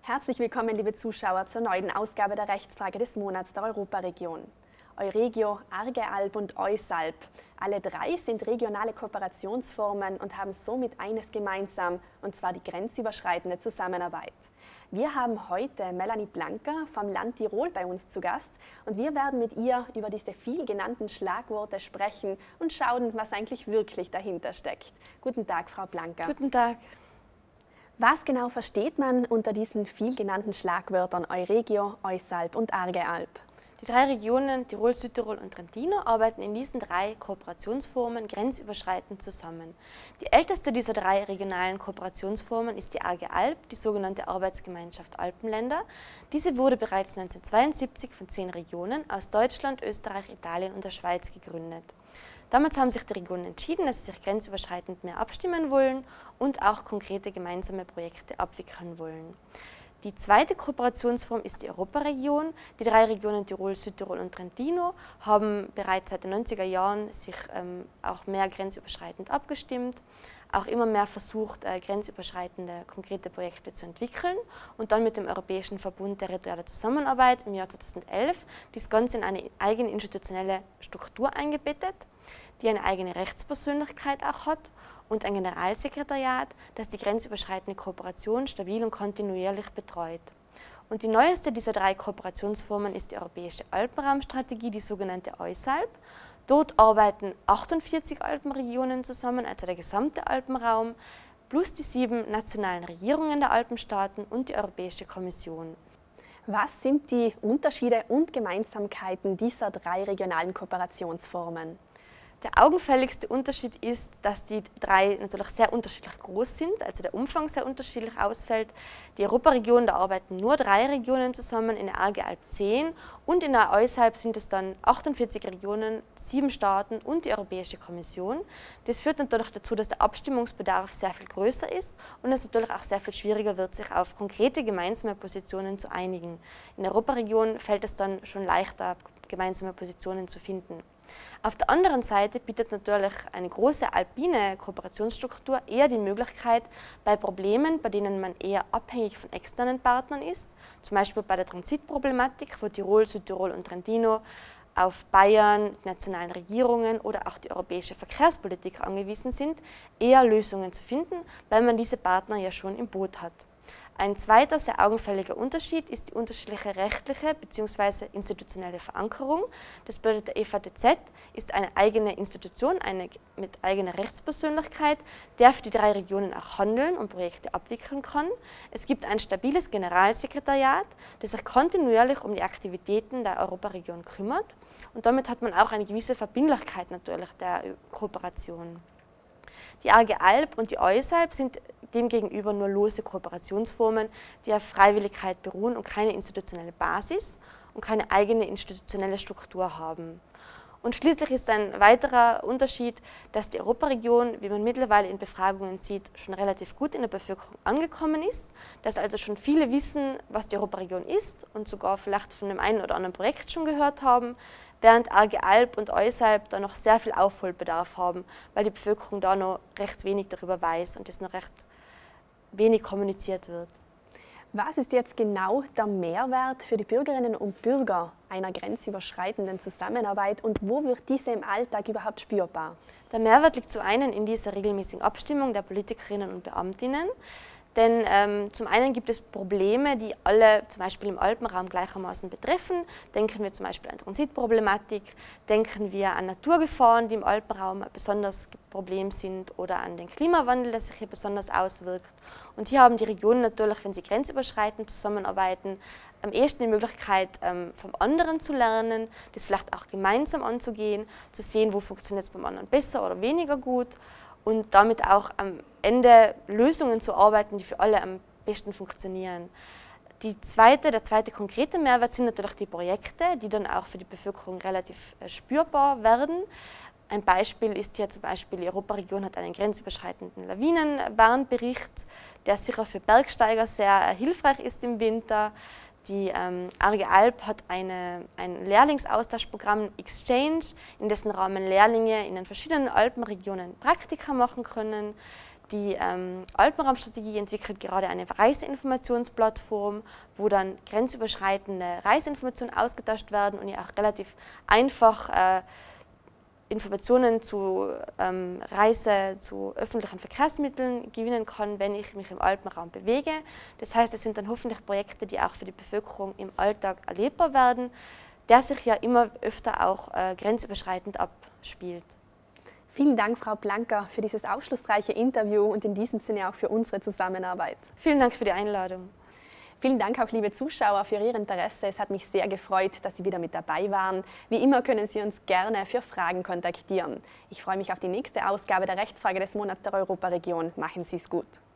Herzlich willkommen, liebe Zuschauer, zur neuen Ausgabe der Rechtsfrage des Monats der Europaregion. Euregio, Argealp und Eusalp. Alle drei sind regionale Kooperationsformen und haben somit eines gemeinsam, und zwar die grenzüberschreitende Zusammenarbeit. Wir haben heute Melanie Blanker vom Land Tirol bei uns zu Gast und wir werden mit ihr über diese viel genannten Schlagworte sprechen und schauen, was eigentlich wirklich dahinter steckt. Guten Tag, Frau Blanker. Guten Tag. Was genau versteht man unter diesen viel genannten Schlagwörtern Euregio, Eusalp und Argealp? Die drei Regionen Tirol, Südtirol und Trentino arbeiten in diesen drei Kooperationsformen grenzüberschreitend zusammen. Die älteste dieser drei regionalen Kooperationsformen ist die Argealp, die sogenannte Arbeitsgemeinschaft Alpenländer. Diese wurde bereits 1972 von 10 Regionen aus Deutschland, Österreich, Italien und der Schweiz gegründet. Damals haben sich die Regionen entschieden, dass sie sich grenzüberschreitend mehr abstimmen wollen und auch konkrete gemeinsame Projekte abwickeln wollen. Die zweite Kooperationsform ist die Europaregion. Die drei Regionen Tirol, Südtirol und Trentino haben bereits seit den 90er Jahren sich auch mehr grenzüberschreitend abgestimmt, auch immer mehr versucht, grenzüberschreitende konkrete Projekte zu entwickeln und dann mit dem Europäischen Verbund territorialer Zusammenarbeit im Jahr 2011 das Ganze in eine eigene institutionelle Struktur eingebettet, die eine eigene Rechtspersönlichkeit auch hat und ein Generalsekretariat, das die grenzüberschreitende Kooperation stabil und kontinuierlich betreut. Und die neueste dieser drei Kooperationsformen ist die Europäische Alpenraumstrategie, die sogenannte Eusalp. Dort arbeiten 48 Alpenregionen zusammen, also der gesamte Alpenraum, plus die 7 nationalen Regierungen der Alpenstaaten und die Europäische Kommission. Was sind die Unterschiede und Gemeinsamkeiten dieser drei regionalen Kooperationsformen? Der augenfälligste Unterschied ist, dass die drei natürlich sehr unterschiedlich groß sind, also der Umfang sehr unterschiedlich ausfällt. Die Europaregion, da arbeiten nur 3 Regionen zusammen, in der Argealp 10 und in der Eusalp sind es dann 48 Regionen, 7 Staaten und die Europäische Kommission. Das führt natürlich dazu, dass der Abstimmungsbedarf sehr viel größer ist und es natürlich auch sehr viel schwieriger wird, sich auf konkrete gemeinsame Positionen zu einigen. In der Europaregion fällt es dann schon leichter, gemeinsame Positionen zu finden. Auf der anderen Seite bietet natürlich eine große alpine Kooperationsstruktur eher die Möglichkeit, bei Problemen, bei denen man eher abhängig von externen Partnern ist, zum Beispiel bei der Transitproblematik, wo Tirol, Südtirol und Trentino auf Bayern, die nationalen Regierungen oder auch die europäische Verkehrspolitik angewiesen sind, eher Lösungen zu finden, weil man diese Partner ja schon im Boot hat. Ein zweiter sehr augenfälliger Unterschied ist die unterschiedliche rechtliche bzw. institutionelle Verankerung. Das bedeutet, der EVTZ ist eine eigene Institution, eine mit eigener Rechtspersönlichkeit, der für die 3 Regionen auch handeln und Projekte abwickeln kann. Es gibt ein stabiles Generalsekretariat, das sich kontinuierlich um die Aktivitäten der Europaregion kümmert und damit hat man auch eine gewisse Verbindlichkeit natürlich der Kooperation. Die Argealp und die Eusalp sind demgegenüber nur lose Kooperationsformen, die auf Freiwilligkeit beruhen und keine institutionelle Basis und keine eigene institutionelle Struktur haben. Und schließlich ist ein weiterer Unterschied, dass die Europaregion, wie man mittlerweile in Befragungen sieht, schon relativ gut in der Bevölkerung angekommen ist, dass also schon viele wissen, was die Europaregion ist und sogar vielleicht von dem einen oder anderen Projekt schon gehört haben, während Argealp und Eusalp da noch sehr viel Aufholbedarf haben, weil die Bevölkerung da noch recht wenig darüber weiß und es noch recht wenig kommuniziert wird. Was ist jetzt genau der Mehrwert für die Bürgerinnen und Bürger einer grenzüberschreitenden Zusammenarbeit und wo wird diese im Alltag überhaupt spürbar? Der Mehrwert liegt zum einen in dieser regelmäßigen Abstimmung der Politikerinnen und Beamtinnen. Denn zum einen gibt es Probleme, die alle zum Beispiel im Alpenraum gleichermaßen betreffen. Denken wir zum Beispiel an Transitproblematik, denken wir an Naturgefahren, die im Alpenraum ein besonderes Problem sind oder an den Klimawandel, der sich hier besonders auswirkt. Und hier haben die Regionen natürlich, wenn sie grenzüberschreitend zusammenarbeiten, am ehesten die Möglichkeit, vom anderen zu lernen, das vielleicht auch gemeinsam anzugehen, zu sehen, wo funktioniert es beim anderen besser oder weniger gut. Und damit auch am Ende Lösungen zu arbeiten, die für alle am besten funktionieren. Der zweite konkrete Mehrwert sind natürlich die Projekte, die dann auch für die Bevölkerung relativ spürbar werden. Ein Beispiel ist hier zum Beispiel, die Europaregion hat einen grenzüberschreitenden Lawinenwarnbericht, der sicher für Bergsteiger sehr hilfreich ist im Winter. Die Argealp hat ein Lehrlingsaustauschprogramm Exchange, in dessen Rahmen Lehrlinge in den verschiedenen Alpenregionen Praktika machen können. Die Alpenraumstrategie entwickelt gerade eine Reiseinformationsplattform, wo dann grenzüberschreitende Reiseinformationen ausgetauscht werden und ich auch relativ einfach Informationen zu Reise zu öffentlichen Verkehrsmitteln gewinnen kann, wenn ich mich im Alpenraum bewege. Das heißt, es sind dann hoffentlich Projekte, die auch für die Bevölkerung im Alltag erlebbar werden, der sich ja immer öfter auch grenzüberschreitend abspielt. Vielen Dank, Frau Blanker, für dieses aufschlussreiche Interview und in diesem Sinne auch für unsere Zusammenarbeit. Vielen Dank für die Einladung. Vielen Dank auch, liebe Zuschauer, für Ihr Interesse. Es hat mich sehr gefreut, dass Sie wieder mit dabei waren. Wie immer können Sie uns gerne für Fragen kontaktieren. Ich freue mich auf die nächste Ausgabe der Rechtsfrage des Monats der Europaregion. Machen Sie es gut.